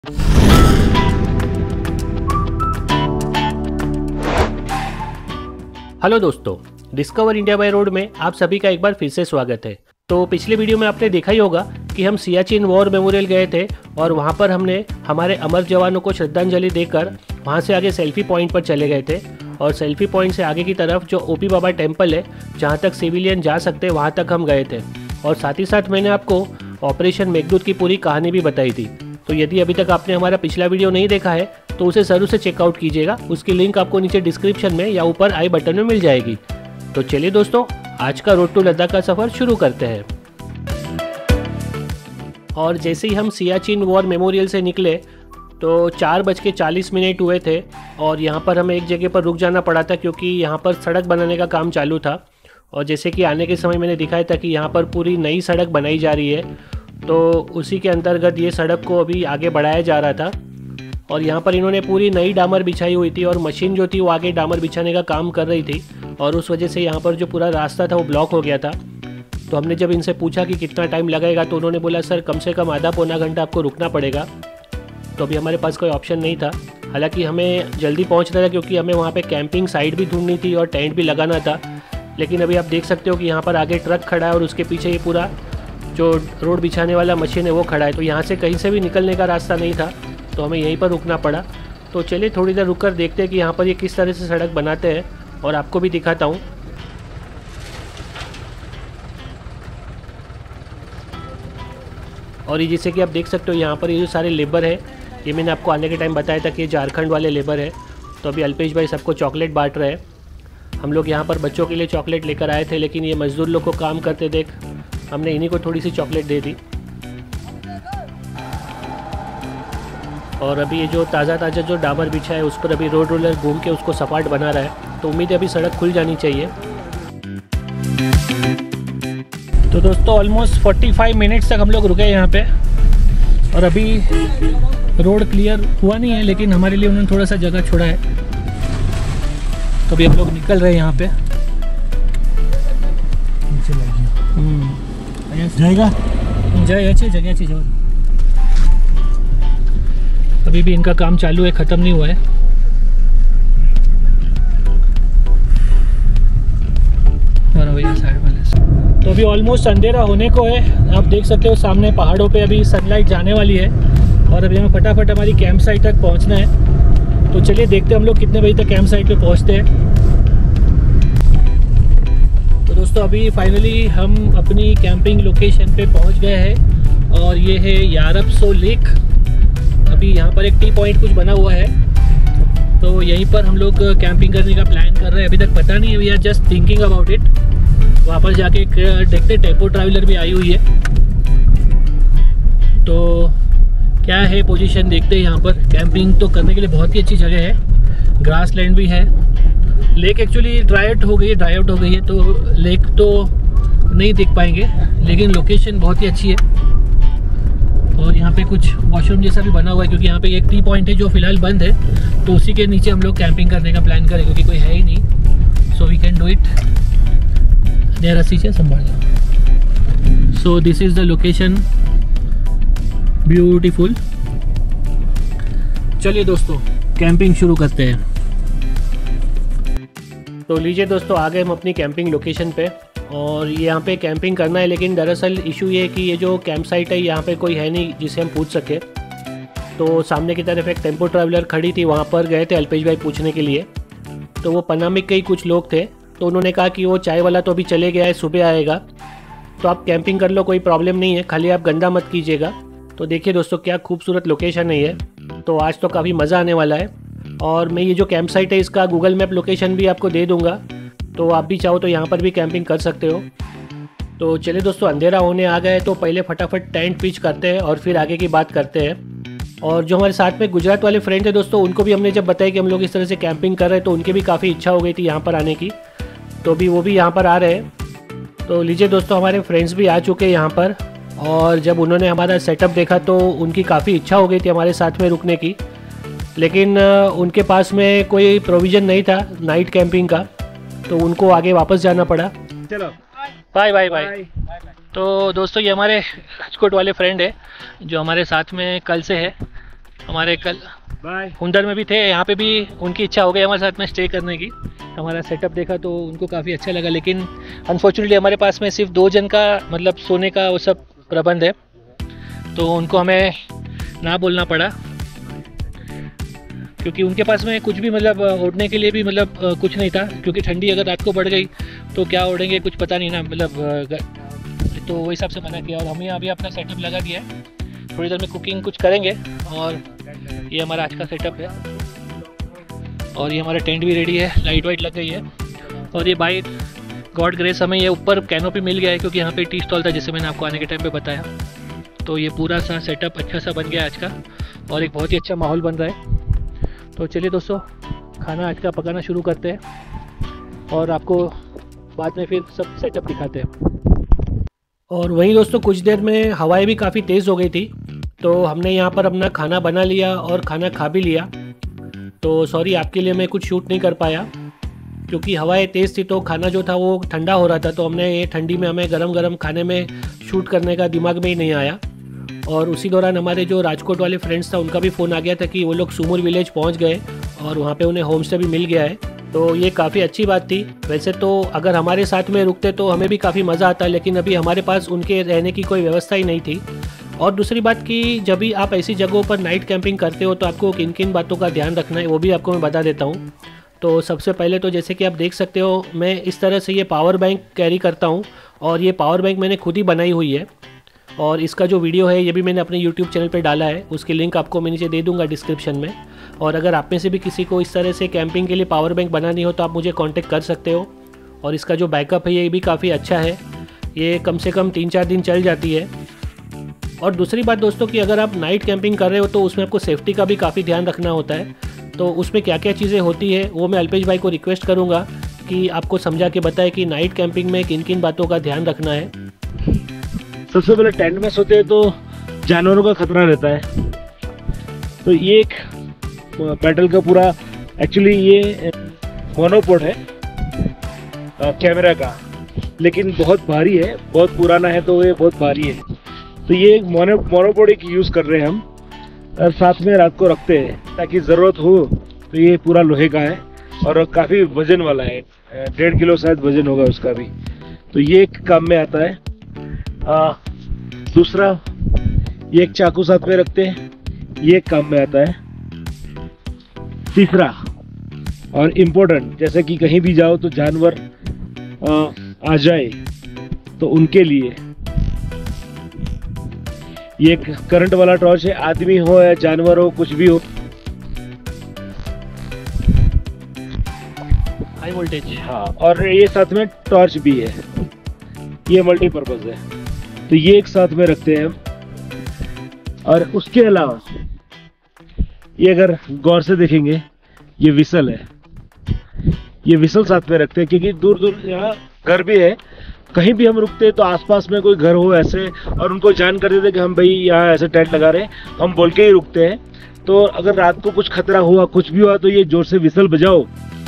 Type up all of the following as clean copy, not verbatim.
Hello दोस्तों, discover India by road में आप सभी का एक बार फिर से स्वागत है। तो पिछले वीडियो में आपने देखा ही होगा कि हम सियाचिन वॉर मेमोरियल गए थे और वहाँ पर हमने हमारे अमर जवानों को श्रद्धांजलि देकर वहाँ से आगे सेल्फी पॉइंट पर चले गए थे। और सेल्फी पॉइंट से आगे की तरफ जो ओपी बाबा टेम्पल है, जहाँ तक सिविलियन जा सकते हैं, वहाँ तक हम गए थे। और साथ ही साथ मैंने आपको ऑपरेशन मेघदूत की पूरी कहानी भी बताई थी। तो यदि अभी तक आपने हमारा पिछला वीडियो नहीं देखा है तो उसे जरूर से चेकआउट कीजिएगा। उसकी लिंक आपको नीचे डिस्क्रिप्शन में या ऊपर आई बटन में मिल जाएगी। तो चलिए दोस्तों, आज का रोड टू लद्दाख का सफ़र शुरू करते हैं। और जैसे ही हम सियाचिन वॉर मेमोरियल से निकले तो 4:40 हुए थे और यहाँ पर हमें एक जगह पर रुक जाना पड़ा था क्योंकि यहाँ पर सड़क बनाने का काम चालू था। और जैसे कि आने के समय मैंने दिखाया था कि यहाँ पर पूरी नई सड़क बनाई जा रही है, तो उसी के अंतर्गत ये सड़क को अभी आगे बढ़ाया जा रहा था। और यहाँ पर इन्होंने पूरी नई डामर बिछाई हुई थी और मशीन जो थी वो आगे डामर बिछाने का काम कर रही थी और उस वजह से यहाँ पर जो पूरा रास्ता था वो ब्लॉक हो गया था। तो हमने जब इनसे पूछा कि कितना टाइम लगेगा तो उन्होंने बोला सर कम से कम आधा पौना घंटा आपको रुकना पड़ेगा। तो अभी हमारे पास कोई ऑप्शन नहीं था। हालांकि हमें जल्दी पहुँचना था क्योंकि हमें वहाँ पर कैंपिंग साइट भी ढूंढनी थी और टेंट भी लगाना था। लेकिन अभी आप देख सकते हो कि यहाँ पर आगे ट्रक खड़ा है और उसके पीछे ये पूरा जो रोड बिछाने वाला मशीन है वो खड़ा है। तो यहाँ से कहीं से भी निकलने का रास्ता नहीं था, तो हमें यहीं पर रुकना पड़ा। तो चलिए थोड़ी देर रुककर देखते हैं कि यहाँ पर ये किस तरह से सड़क बनाते हैं और आपको भी दिखाता हूँ। और ये जैसे कि आप देख सकते हो यहाँ पर ये जो सारे लेबर है, ये मैंने आपको आने के टाइम बताया था कि ये झारखंड वाले लेबर है। तो अभी अल्पेश भाई सबको चॉकलेट बांट रहे हैं। हम लोग यहाँ पर बच्चों के लिए चॉकलेट लेकर आए थे, लेकिन ये मज़दूर लोग को काम करते देख हमने इन्हीं को थोड़ी सी चॉकलेट दे दी। और अभी ये जो ताज़ा जो डामर बिछा है उस पर अभी रोड रोलर घूम के उसको सपाट बना रहा है। तो उम्मीद है अभी सड़क खुल जानी चाहिए। तो दोस्तों ऑलमोस्ट 45 मिनट्स तक हम लोग रुके यहाँ पे और अभी रोड क्लियर हुआ नहीं है, लेकिन हमारे लिए उन्होंने थोड़ा सा जगह छोड़ा है। तो अभी हम लोग निकल रहे हैं यहाँ पे। जाएगा अच्छी जगह। अभी भी इनका काम चालू है, ख़त्म नहीं हुआ है। और भैया साइड वाले से तो अभी ऑलमोस्ट अंधेरा होने को है। आप देख सकते हो सामने पहाड़ों पे अभी सनलाइट जाने वाली है और अभी हमें फटाफट हमारी कैंप साइट तक पहुंचना है। तो चलिए देखते हैं हम लोग कितने बजे तक कैंप साइट पे पहुंचते हैं। तो दोस्तों अभी फाइनली हम अपनी कैंपिंग लोकेशन पे पहुंच गए हैं और ये है यारपसो लेक। अभी यहाँ पर एक टी पॉइंट कुछ बना हुआ है, तो यहीं पर हम लोग कैंपिंग करने का प्लान कर रहे हैं। अभी तक पता नहीं है, we are just thinking about it. वहाँ पर जाके देखते टेम्पो ट्रैवलर भी आई हुई है, तो क्या है पोजीशन देखते हैं। यहाँ पर कैंपिंग तो करने के लिए बहुत ही अच्छी जगह है। ग्रास लैंड भी है। लेक एक्चुअली ड्राई आउट हो गई है, तो लेक तो नहीं देख पाएंगे, लेकिन लोकेशन बहुत ही अच्छी है। और यहाँ पे कुछ वॉशरूम जैसा भी बना हुआ है क्योंकि यहाँ पे एक टी पॉइंट है जो फिलहाल बंद है, तो उसी के नीचे हम लोग कैंपिंग करने का प्लान करें क्योंकि कोई है ही नहीं। So we can do it. There रस्सी से संभाल जाओ। So this is the location, beautiful. चलिए दोस्तों कैंपिंग शुरू करते हैं। तो लीजिए दोस्तों, आ गए हम अपनी कैंपिंग लोकेशन पे और यहाँ पे कैंपिंग करना है। लेकिन दरअसल इशू ये है कि ये जो कैंप साइट है यहाँ पे कोई है नहीं जिसे हम पूछ सके। तो सामने की तरफ एक टेम्पो ट्रैवलर खड़ी थी, वहाँ पर गए थे अल्पेश भाई पूछने के लिए। तो वो पनामिक के ही कुछ लोग थे, तो उन्होंने कहा कि वो चाय वाला तो अभी चले गया है, सुबह आएगा, तो आप कैंपिंग कर लो, कोई प्रॉब्लम नहीं है, खाली आप गंदा मत कीजिएगा। तो देखिए दोस्तों क्या खूबसूरत लोकेशन है ये। तो आज तो काफ़ी मज़ा आने वाला है। और मैं ये जो कैंप साइट है इसका गूगल मैप लोकेशन भी आपको दे दूँगा, तो आप भी चाहो तो यहाँ पर भी कैंपिंग कर सकते हो। तो चलिए दोस्तों अंधेरा होने आ गया है, तो पहले फटाफट टेंट पिच करते हैं और फिर आगे की बात करते हैं। और जो हमारे साथ में गुजरात वाले फ्रेंड थे दोस्तों, उनको भी हमने जब बताया कि हम लोग इस तरह से कैंपिंग कर रहे हैं तो उनकी भी काफ़ी इच्छा हो गई थी यहाँ पर आने की, तो भी वो भी यहाँ पर आ रहे हैं। तो लीजिए दोस्तों हमारे फ्रेंड्स भी आ चुके हैं यहाँ पर। और जब उन्होंने हमारा सेटअप देखा तो उनकी काफ़ी इच्छा हो गई थी हमारे साथ में रुकने की, लेकिन उनके पास में कोई प्रोविज़न नहीं था नाइट कैंपिंग का, तो उनको आगे वापस जाना पड़ा। चलो बाय बाय बाय। तो दोस्तों ये हमारे राजकोट वाले फ्रेंड है जो हमारे साथ में कल से है। हमारे कल हुंडर में भी थे, यहाँ पे भी उनकी इच्छा हो गई हमारे साथ में स्टे करने की। हमारा सेटअप देखा तो उनको काफ़ी अच्छा लगा, लेकिन अनफॉर्चुनेटली हमारे पास में सिर्फ 2 जन का मतलब सोने का वो सब प्रबंध है, तो उनको हमें ना बोलना पड़ा, क्योंकि उनके पास में कुछ भी मतलब ओढ़ने के लिए भी मतलब कुछ नहीं था, क्योंकि ठंडी अगर रात को बढ़ गई तो क्या ओढ़ेंगे कुछ पता नहीं ना, मतलब तो वही हिसाब से मना किया। और हमें अभी अपना सेटअप लगा दिया है, थोड़ी देर में कुकिंग कुछ करेंगे। और ये हमारा आज का सेटअप है, और ये हमारा टेंट भी रेडी है, लाइट वाइट लग गई है। और ये बाइट गॉड ग्रेस हमें ये ऊपर कैनोपी मिल गया है, क्योंकि यहाँ पे टी स्टॉल था जैसे मैंने आपको आने के टाइम पे बताया। तो ये पूरा सा सेटअप अच्छा सा बन गया आज का, और एक बहुत ही अच्छा माहौल बन रहा है। तो चलिए दोस्तों, खाना आज का पकाना शुरू करते हैं और आपको बाद में फिर सब सेटअप दिखाते हैं। और वहीं दोस्तों कुछ देर में हवाएं भी काफ़ी तेज़ हो गई थी, तो हमने यहाँ पर अपना खाना बना लिया और खाना खा भी लिया। तो सॉरी आपके लिए मैं कुछ शूट नहीं कर पाया, क्योंकि हवाएं तेज़ थी तो खाना जो था वो ठंडा हो रहा था, तो हमने ये ठंडी में हमें गरम गरम खाने में शूट करने का दिमाग में ही नहीं आया। और उसी दौरान हमारे जो राजकोट वाले फ्रेंड्स था उनका भी फ़ोन आ गया था कि वो लोग सुमूर विलेज पहुंच गए और वहां पे उन्हें होम स्टे भी मिल गया है। तो ये काफ़ी अच्छी बात थी। वैसे तो अगर हमारे साथ में रुकते तो हमें भी काफ़ी मज़ा आता, लेकिन अभी हमारे पास उनके रहने की कोई व्यवस्था ही नहीं थी। और दूसरी बात कि जब भी आप ऐसी जगहों पर नाइट कैंपिंग करते हो तो आपको किन किन बातों का ध्यान रखना है वो भी आपको मैं बता देता हूँ। तो सबसे पहले तो जैसे कि आप देख सकते हो, मैं इस तरह से ये पावर बैंक कैरी करता हूँ, और ये पावर बैंक मैंने खुद ही बनाई हुई है। और इसका जो वीडियो है ये भी मैंने अपने YouTube चैनल पे डाला है, उसकी लिंक आपको मैं नीचे दे दूंगा डिस्क्रिप्शन में। और अगर आप में से भी किसी को इस तरह से कैंपिंग के लिए पावर बैंक बनानी हो तो आप मुझे कांटेक्ट कर सकते हो। और इसका जो बैकअप है ये भी काफ़ी अच्छा है, ये कम से कम 3-4 दिन चल जाती है। और दूसरी बात दोस्तों कि अगर आप नाइट कैंपिंग कर रहे हो तो उसमें आपको सेफ्टी का भी काफ़ी ध्यान रखना होता है। तो उसमें क्या क्या चीज़ें होती है वो मैं अल्पेश भाई को रिक्वेस्ट करूँगा कि आपको समझा के बताए कि नाइट कैंपिंग में किन किन बातों का ध्यान रखना है। सबसे पहले टेंट में सोते हैं तो जानवरों का खतरा रहता है। तो ये एक मेटल का पूरा, एक्चुअली ये मोनोपोड है कैमरा का, लेकिन बहुत भारी है, बहुत पुराना है तो ये बहुत भारी है। तो ये एक मोनोपोड एक यूज़ कर रहे हैं हम, और साथ में रात को रखते हैं ताकि ज़रूरत हो। तो ये पूरा लोहे का है और काफ़ी वजन वाला है, 1.5 किलो शायद वजन होगा उसका भी। तो ये एक काम में आता है। दूसरा, ये एक चाकू साथ में रखते हैं, ये एक काम में आता है। तीसरा और इम्पोर्टेंट, जैसे कि कहीं भी जाओ तो जानवर आ जाए तो उनके लिए ये एक करंट वाला टॉर्च है, आदमी हो या जानवर हो कुछ भी हो, हाई वोल्टेज। हाँ, और ये साथ में टॉर्च भी है, ये मल्टीपर्पज है। तो ये एक साथ में रखते हैं हम। और उसके अलावा ये अगर गौर से देखेंगे ये विसल है, ये विसल साथ में रखते हैं, क्योंकि दूर दूर यहाँ घर भी है, कहीं भी हम रुकते हैं तो आसपास में कोई घर हो ऐसे, और उनको जान कर देते कि हम भाई यहाँ ऐसे टेंट लगा रहे हैं, हम बोल के ही रुकते हैं। तो अगर रात को कुछ खतरा हुआ, कुछ भी हुआ, तो ये जोर से विसल बजाओ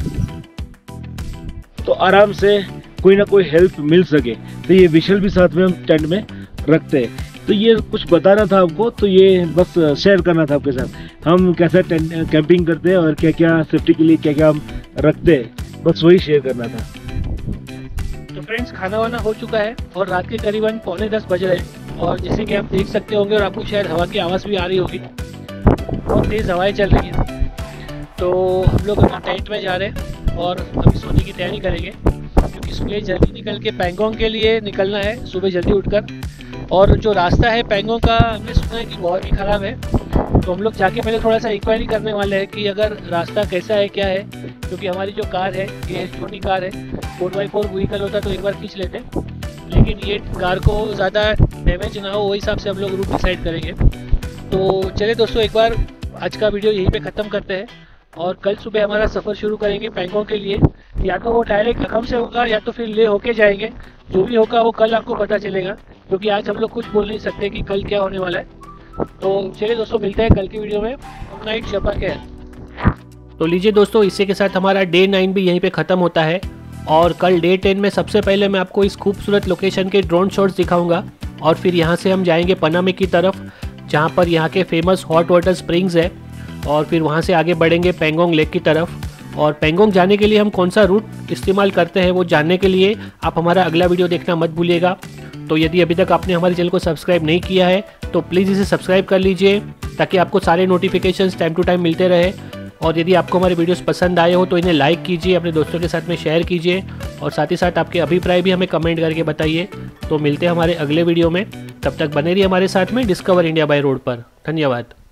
तो आराम से कोई ना कोई हेल्प मिल सके। तो ये विशल भी साथ में हम टेंट में रखते हैं। तो ये कुछ बताना था आपको, तो ये बस शेयर करना था आपके साथ, हम कैसे कैंपिंग करते हैं और क्या क्या सेफ्टी के लिए क्या क्या हम रखते हैं, बस वही शेयर करना था। तो फ्रेंड्स, खाना वाना हो चुका है और रात के करीबन 9:45 बज रहे हैं, और जैसे कि आप देख सकते होंगे और आपको शायद हवा की आवाज़ भी आ रही होगी, बहुत तेज़ हवाएं चल रही हैं। तो हम लोग अपना टेंट में जा रहे हैं और अभी सोने की तैयारी करेंगे, क्योंकि सुबह जल्दी निकल के पैंगोंग के लिए निकलना है, सुबह जल्दी उठकर। और जो रास्ता है पैंगोंग का, हमने सुना है कि बहुत ही ख़राब है, तो हम लोग जाके पहले थोड़ा सा इंक्वायरी करने वाले हैं कि अगर रास्ता कैसा है क्या है, क्योंकि हमारी जो कार है ये छोटी कार है, 4x4 व्हीकल होता तो एक बार खींच लेते, लेकिन ये कार को ज़्यादा डैमेज ना हो वही हिसाब से हम लोग रूट डिसाइड करेंगे। तो चलिए दोस्तों, एक बार आज का वीडियो यहीं पे ख़त्म करते हैं, और कल सुबह हमारा सफ़र शुरू करेंगे पैंगोंग के लिए। या तो वो डायरेक्ट लखनऊ से होगा या तो फिर ले होके जाएंगे, जो भी होगा वो कल आपको पता चलेगा, क्योंकि आज हम लोग कुछ बोल नहीं सकते कि कल क्या होने वाला है। तो चलिए दोस्तों, मिलते हैं कल की वीडियो में। गुड नाइट, शब्बा खैर। तो लीजिए दोस्तों, इसी के साथ हमारा डे 9 भी यहीं पे ख़त्म होता है, और कल डे 10 में सबसे पहले मैं आपको इस खूबसूरत लोकेशन के ड्रोन शॉट्स दिखाऊंगा, और फिर यहाँ से हम जाएंगे पनामे की तरफ, जहाँ पर यहाँ के फेमस हॉट वाटर स्प्रिंग्स है, और फिर वहाँ से आगे बढ़ेंगे पेंगोंग लेक की तरफ। और पेंगोंग जाने के लिए हम कौन सा रूट इस्तेमाल करते हैं वो जानने के लिए आप हमारा अगला वीडियो देखना मत भूलिएगा। तो यदि अभी तक आपने हमारे चैनल को सब्सक्राइब नहीं किया है तो प्लीज़ इसे सब्सक्राइब कर लीजिए, ताकि आपको सारे नोटिफिकेशंस टाइम टू टाइम मिलते रहे। और यदि आपको हमारे वीडियोस पसंद आए हो तो इन्हें लाइक कीजिए, अपने दोस्तों के साथ में शेयर कीजिए, और साथ ही साथ आपके अभिप्राय भी हमें कमेंट करके बताइए। तो मिलते हैं हमारे अगले वीडियो में, तब तक बने रहिए हमारे साथ में डिस्कवर इंडिया बाय रोड पर। धन्यवाद।